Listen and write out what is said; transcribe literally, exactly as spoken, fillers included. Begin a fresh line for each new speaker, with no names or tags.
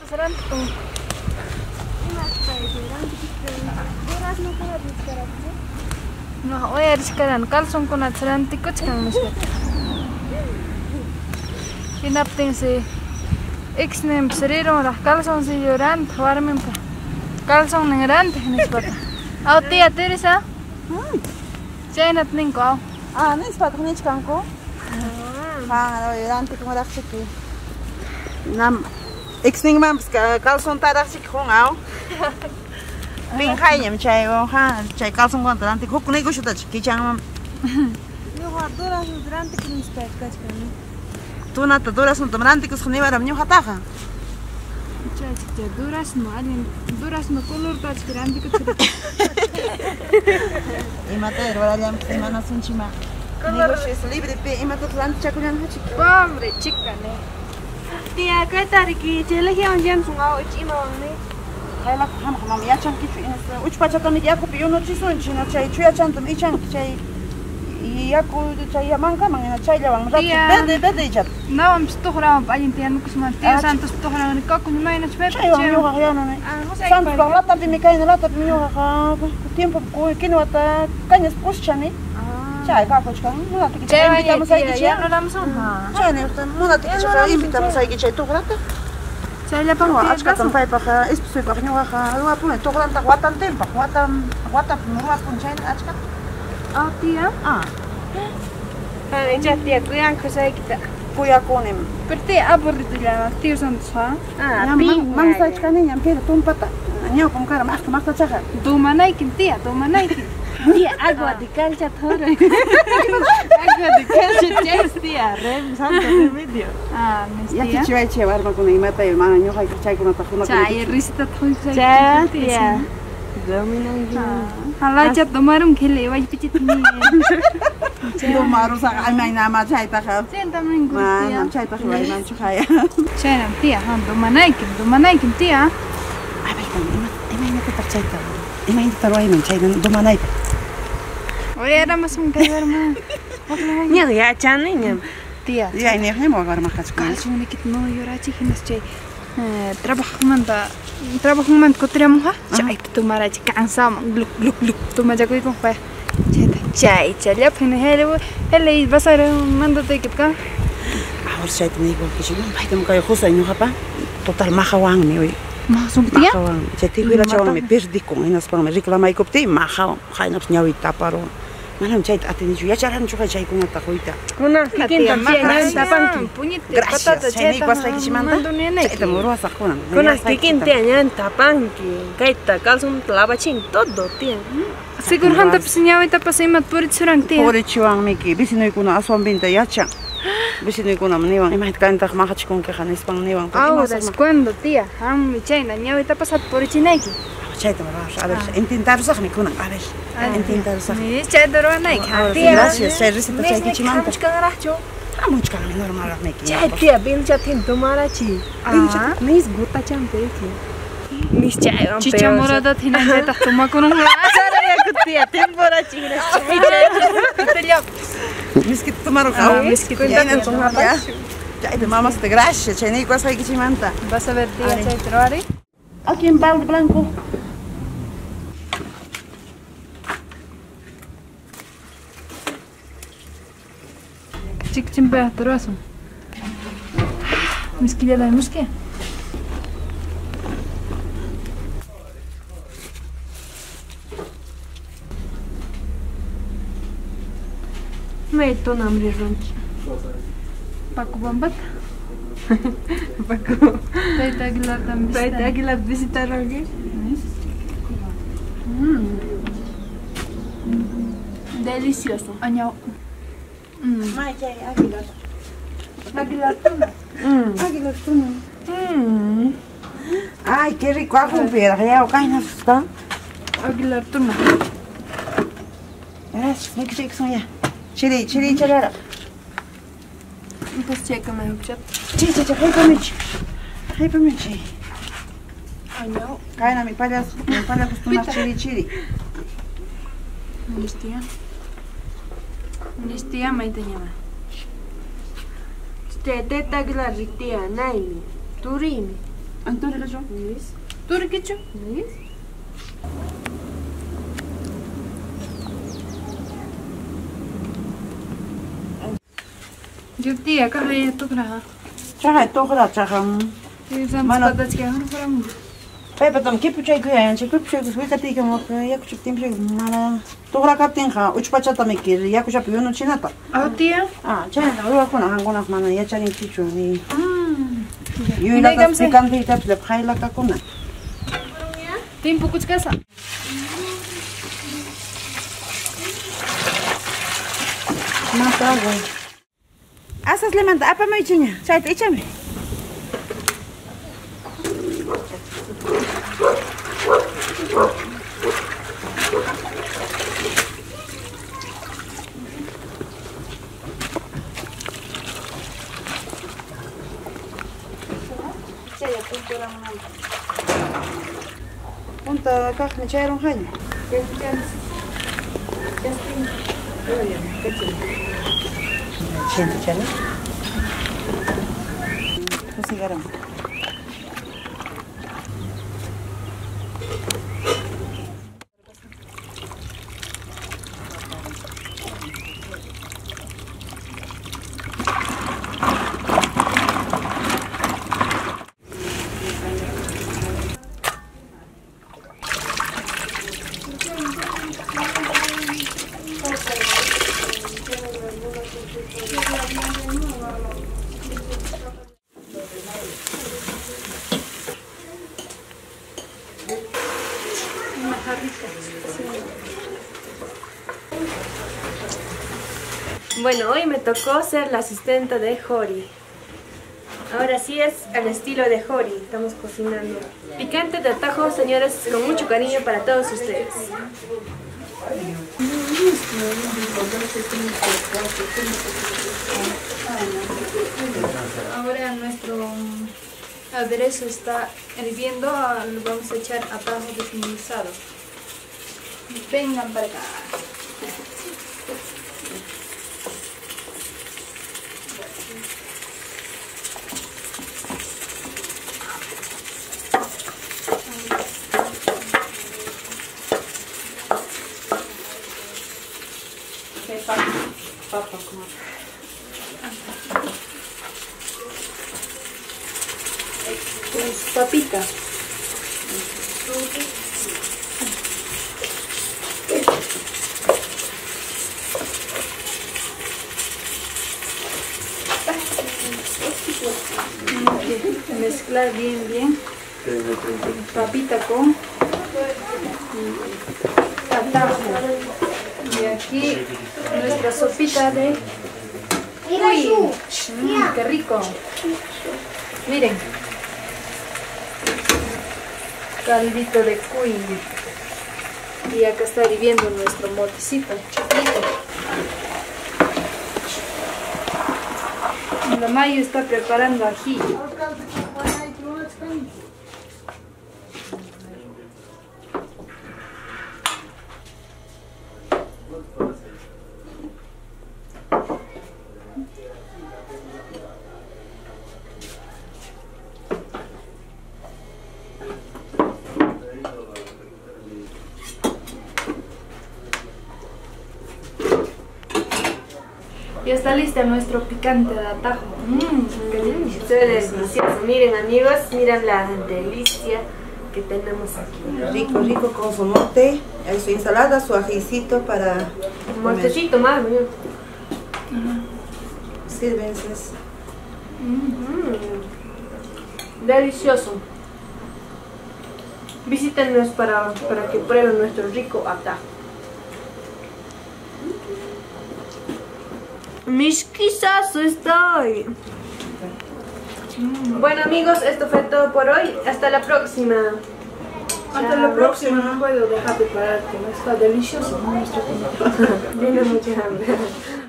Serán como no voy a riscaran calzón con atlanti cochkan misbet hinaptinsi ixnem serieron las calzón si lloran warmen pa calzón nengrante misbet au tía Teresa chainat ninko au
ah nispat nichkanko ah llorante como la chiqui nam ixning mams calzón tarachik khong au Ping khai nhầm chạy vào ha chạy cao xong còn tận thì khúc này có chút thật kỳ trang mà
yo dura durante que nos pesca chani
tu na dura son tomante que khuni bara mnyo hata kha
chai chai duras no alin duras no color ka chirandi que chira
y mate wala jam semana sun chima color es libre pe y mate tlan chakulan ha chik
pobre chica ne tía kai tariki chele hian jam sunga ichima ne
Hai la ham ham ya chan ki uch pa chatan ya ko piyo no chi son china chai chuya chan tum i chan chai ya ko chai ya man ka man na chai lawang rat bede bede jat
no am stohra am alin tian kus man tía santos stohra ni ka kun mai na chpe
chai wa yo ya no ne santos ba lata bi mi kai na lata bi yo ha tiempo ko kino ata kanyas pus chani chai ka ko chkan mo na ti chai invitamos ai ki
ya no la son ha
chai ne mo na ti chai invitamos ai ki chai to grata
chai la pa
achka tam pai pa is psu pa nyo ha wa pun to granta watan tempo watan watan no wa pun chai achka
ah tía
ah
ah ya tía kuyan kusai kita
kuya konem
perti aburritu ya tía santos ha
ah mang sa achka ne nyam pe tum pata nyo kom kara ma ma ta chaka
do manai kin tía do manai kin tía agua de calcha thora agua de calcha chai tía rem santo remedio ah mis
ya
tía
ti chai chai war ma kun i mata ma nyo ha chai kun ta khuna
chai risita thoi sai
chai tía dominan
hala chat domarum khele wai pichit ni
do maru sa ai mai na ma chai ta kha
senta min
ma
tía
nam chai ta khwai nam chai
chai nam tía han do manai kin do manai kin tía
ai bai kan ai mai na ta chai ta ai mai ta roi man chai do manai
oye era más un caer más
Nya ya chane nya.
tía
ya ne ne mo gar ma khach kan
calzón ni kit no llora chihinas chay trabajo manda trabajo manda kotriam ha chay tumara chi cansam gluk gluk gluk tuma jago ko pa chay chay chay ya phine hele hele basar manda te kit ka
ahor chai ni ko ki bai tam ka khusa ni ha pa total ma khawang ni oi
ma sum tía
Chay ti huira chawan me perdi con inas pa me reclamai ko te ma khaw khaina nyawi taparo manam chay ateni ju ya charan chu chay ko ta khoita
Kuna kikin tam
gracias.
ta panki.
Puñete,
Gracias,
patata,
chay ni
cheta,
kwasa ki chimanta
mando ni nai.
chay ta moro sa khona
Kuna kikin te nyan ta panki. Kaita kalsum lava chin todo tien.
Sigur hanta psiñawi ta pasimat purit surang tía.
pore chuang me ki bisinoi kuna asom binta yacha bisinoi kuna mniwang imait kan ta ma khach kon ke khanis pang niwang
Ahora es cuando tía, ham chayna ñawi ta pasat por chinayki.
chay ta ma a ver intentar usar mi kuna a ver intentar usar
Mi chay doro nai
Ah,
kha
sí,
tía.
gracias, chay receta chay ki chimanta
Muchka garacho.
ah muchka mi normal me ki
Chay tia bil cha tin tomara chi.
Ah,
Mis guta chan pe ki. Mis chay ram pe.
chicha morada thina jay ta tuma kono.
Sara ya kutia tempora chi na chay.
miskit tomaro ka
Ah, miskit
ya
ya.
nan tuma ya chay de mamas te gracias chay ni kwasa ki chimanta
Vas a ver tía chay troari.
aquí en balde blanco
Chik chimpe troaso. Miskilla la muske.
Me to namri ronchi.
Paco bambat.
Paco.
Taita aguilar también.
Paita aguilar visitar aquí. Delicioso.
Añao.
mai chay aguilar
Aguilar tuna.
Mm.
aguilar tuna
Mm.
ay qué rico ajo pero ya o caina está
Aguilar tuna.
gracias me que son ya chiri chiri chara
Pues checa me hukchat.
chi chi chi hay pamich hay pamich
Añao.
caina mi palas mi palas costuma chiri chiri
Listia. Listia mai te llama.
Ste teta aguilar ritia naimi. Turimi.
Antonio Lacho.
¿Tú qué hecho? Yo tía, acá hay tu graja.
Chaha to khra chaha.
Mana das que no fuera mucho.
Pai patam ke puchai ku yan che ku puchai ku ka ti ka mo ya ku chuptim che mana to khra ka tin kha uch pacha ta me kir ya ku cha piu no chinata.
Ah, tía.
Ah, cha na ro ko na hangona mana ya cha ni chi chu ni.
Ah.
Yo ila ka pikan ti ta ple khaila ka kuna.
Tiempo कुछ कैसा?
Mata agua. Asas le manda apa mai chinya. Chai te chame. Punta kakne chairon haño. Gente, chale. Cocigaram.
Bueno, hoy me tocó ser la asistente de Jori. Ahora sí es al estilo de Jori. Estamos cocinando picante de atajo, señores, con mucho cariño para todos ustedes.
Ahora nuestro aderezo está hirviendo, lo vamos a echar atajo desmenuzado. Vengan para acá.
Papa como.
Pues papita.
Mezclar bien, bien. Papita con atajo. Y aquí nuestra sopita de cuy. Mm, ¡qué rico! Miren. Caldito de cuy. Y acá está hirviendo nuestro motecito chiquito. La Mayo está preparando ají. Ya está lista nuestro picante de atajo.
Mmm, qué delicioso. Se ve delicioso. Miren, amigos, miren la delicia que tenemos aquí.
Rico, rico con su mote, su ensalada, su ajicito para
Un mortecito más, miren.
Sírvense.
Mm. Delicioso. Visítenos para, para que prueben nuestro rico atajo. Misquizazo estoy. Bueno, amigos, esto fue todo por hoy. Hasta la próxima.
Hasta la próxima. No puedo dejar de parar, que no está delicioso nuestro comida.
Tiene mucha hambre.